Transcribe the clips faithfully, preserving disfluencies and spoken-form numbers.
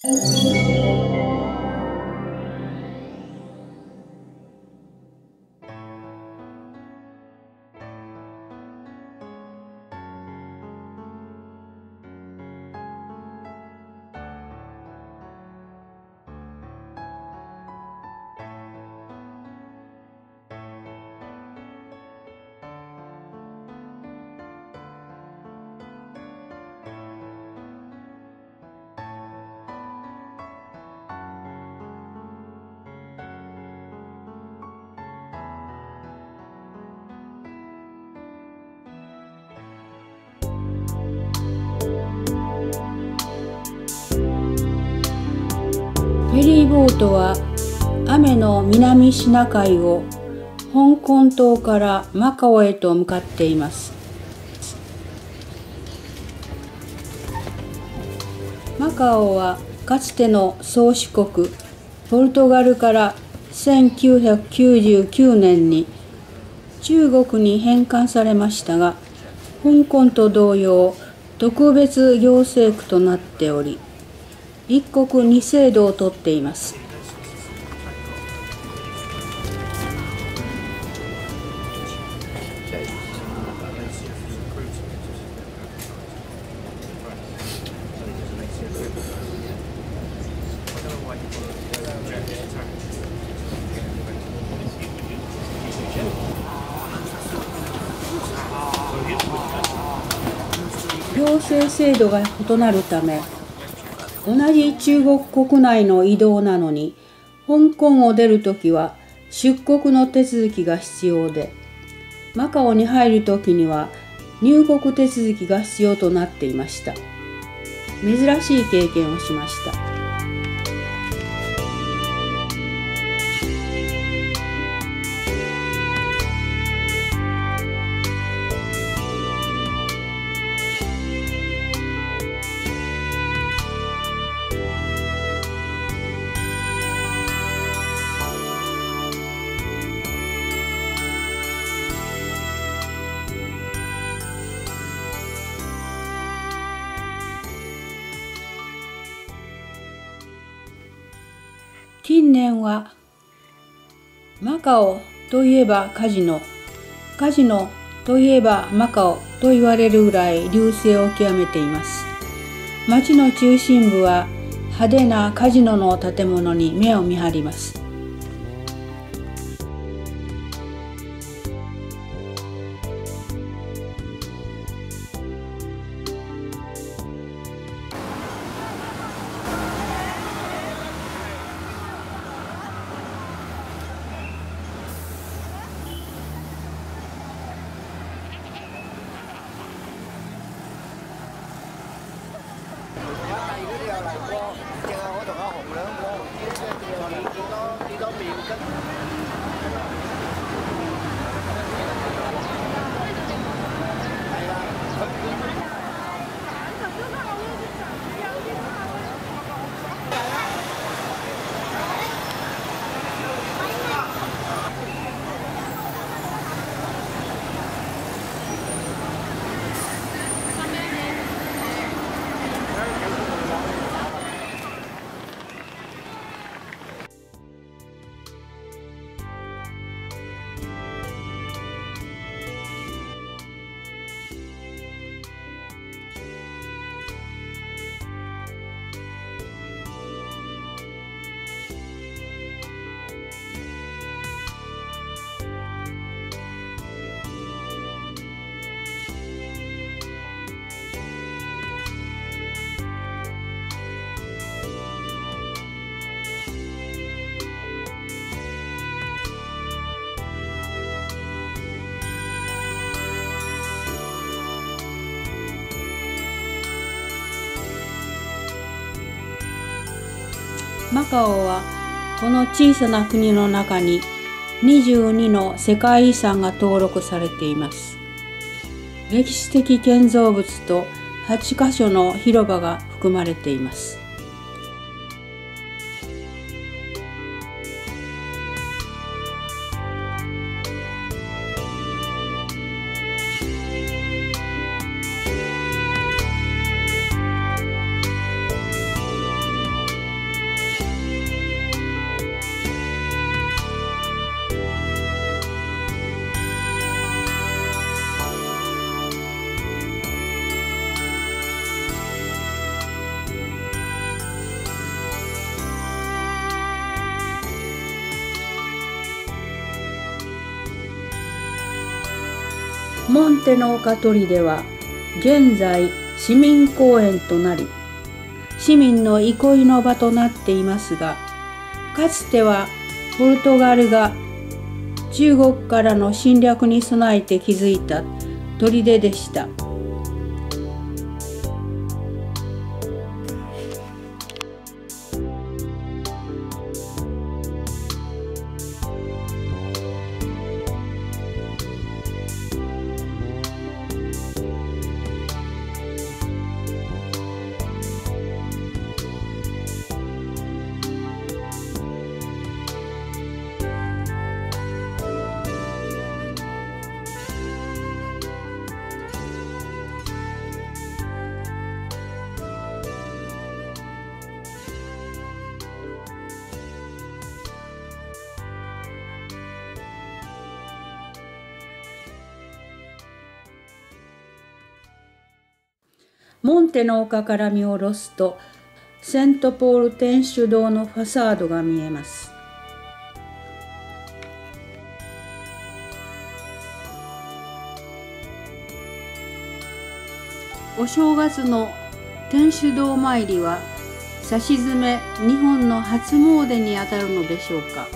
フェリーボートは雨の南シナ海を香港島からマカオへと向かっています。マカオはかつての宗主国ポルトガルからせんきゅうひゃくきゅうじゅうきゅうねんに中国に返還されましたが、香港と同様特別行政区となっており、一国二制度をとっています。行政制度が異なるため、同じ中国国内の移動なのに、香港を出るときは出国の手続きが必要で、マカオに入るときには入国手続きが必要となっていました。珍しい経験をしました。近年はマカオといえばカジノ、カジノといえばマカオと言われるぐらい隆盛を極めています。街の中心部は派手なカジノの建物に目を見張ります。マカオはこの小さな国の中ににじゅうにの世界遺産が登録されています。歴史的建造物とはちかしょの広場が含まれています。 モンテの丘砦は現在市民公園となり、市民の憩いの場となっていますが、かつてはポルトガルが中国からの侵略に備えて築いた砦でした。モンテの丘から見下ろすと、セントポール天主堂のファサードが見えます。お正月の天主堂参りは、さしずめ日本の初詣にあたるのでしょうか。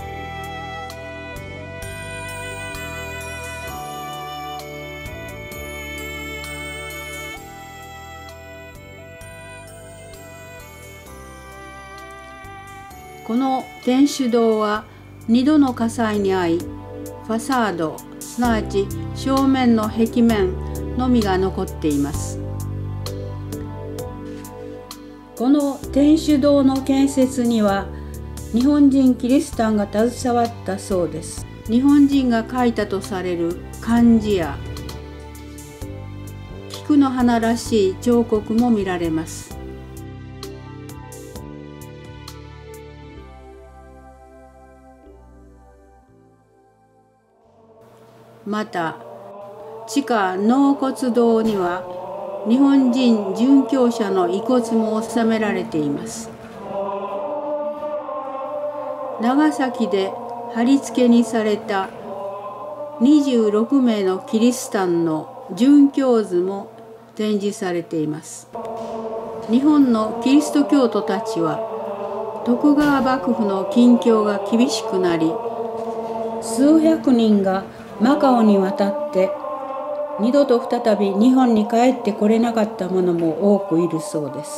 この天主堂はにどの火災に遭い、ファサード、すなわち正面の壁面のみが残っています。この天主堂の建設には日本人キリシタンが携わったそうです。日本人が書いたとされる漢字や菊の花らしい彫刻も見られます。また地下納骨堂には日本人殉教者の遺骨も収められています。長崎で貼り付けにされたにじゅうろくめいのキリシタンの殉教図も展示されています。日本のキリスト教徒たちは徳川幕府の禁教が厳しくなり、数百人がマカオに渡って二度と再び日本に帰ってこれなかった者も多くいるそうです。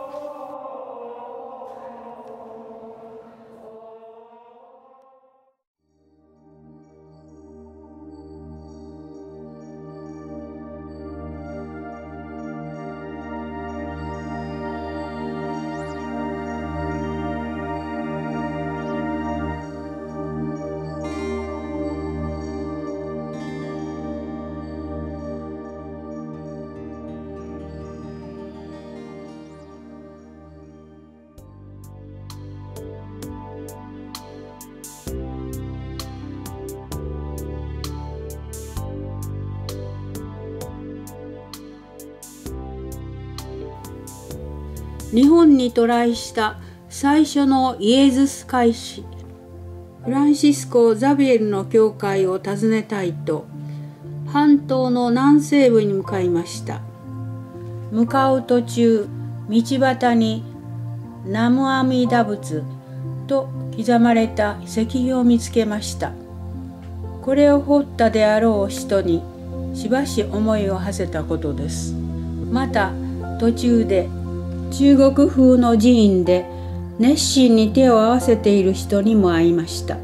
日本に渡来した最初のイエズス会士フランシスコ・ザビエルの教会を訪ねたいと半島の南西部に向かいました。向かう途中、道端にナムアミダ仏と刻まれた石碑を見つけました。これを彫ったであろう人にしばし思いを馳せたことです。また途中で中国風の寺院で熱心に手を合わせている人にも会いました。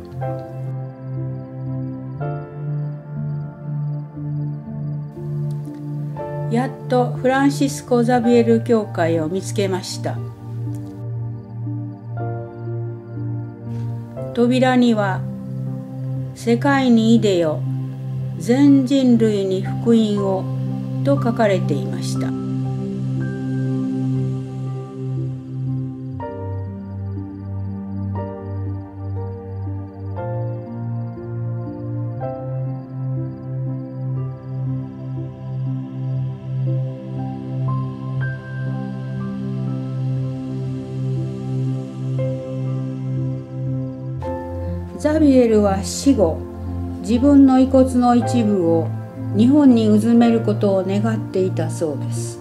やっとフランシスコ・ザビエル教会を見つけました。扉には「世界にいでよ、全人類に福音を」と書かれていました。ザビエルは死後、自分の遺骨の一部を日本にうずめることを願っていたそうです。